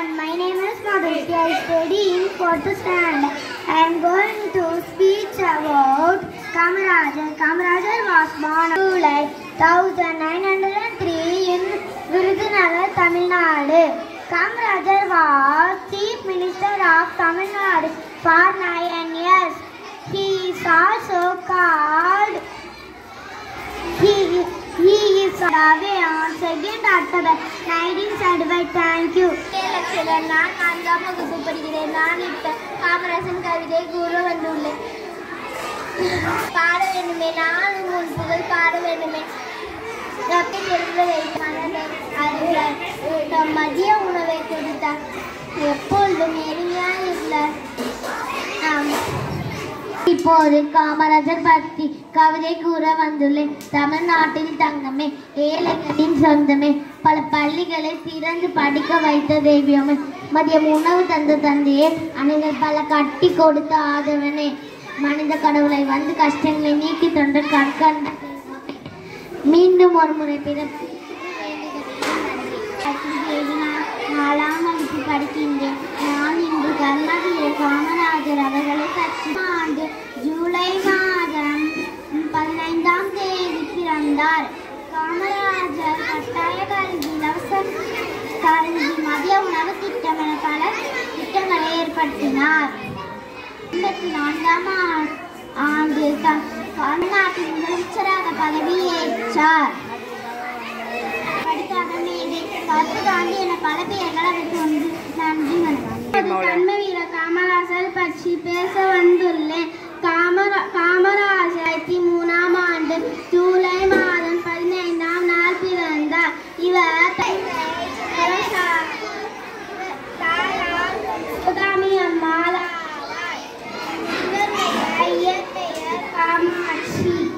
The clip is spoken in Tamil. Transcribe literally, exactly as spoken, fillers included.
everyone, my name is Madhuriti. I study in fourth standard. I am going to speak about Kamarajar. Kamarajar was born on July nineteen oh three in Virudhunagar, Tamil Nadu. Kamarajar was Chief Minister of Tamil Nadu for nine years. He is also called He, he is away on second October nineteen seventy-five. Thank you. நான் நான்காம் வகுப்பு படிக்கிறேன். நான் இப்ப காமராஜன் கவிதை கூற வந்துள்ளேன். பாட வேண்டுமே, நாலு மூணு புகழ் பாட வேண்டுமே. மதிய உணவை கொடுத்தார். எப்பொழுதும் எளிமையாக இல்லை. இப்போது காமராஜர் பற்றி கவிதை கூற வந்துள்ளேன். தமிழ்நாட்டில் தங்கமே, ஏழைகளின் சொந்தமே, பல பள்ளிகளை திறந்து படிக்க வைத்த தெய்வமே, மதியம் உணவு தந்த தந்தையே, அனைவர் பல கட்டி கொடுத்த ஆதவனே, மனித கடவுளை வந்து கஷ்டங்களை நீக்கி தந்த கண்கண்ட மீண்டும் ஒரு முறை பிறப்பு நாலாம் வகுப்பு படிக்கின்றேன். நான் இன்று கர்நாடக காமராஜர் அவர்களை பற்றி ஆண்டு ஜூலை மாதம் பதினைந்தாம் தேதி பிறந்தார். காமராஜர் கட்டாய கல்வி, இலவச கல்வி, மதிய உணவு திட்டம் என பல திட்டங்களை ஏற்படுத்தினார். எண்பத்தி நான்காம் ஆண்டு தமிழ்நாட்டின் முதலமைச்சராக பதவியேற்றார். காந்தி என பல பெயர்கள் அவருக்கு வந்து நன்றி வணக்கம். தன்மை வீரர் காமராஜர் பற்றி பேச வந்துள்ளேன். காமரா காமராஜர் மூணாம் ஆண்டு ஜூலை மாதம் பதினைந்தாம் நாள் பிறந்தார். இவர் அம்மாள். இவருடைய இயற்பெயர் காமாட்சி.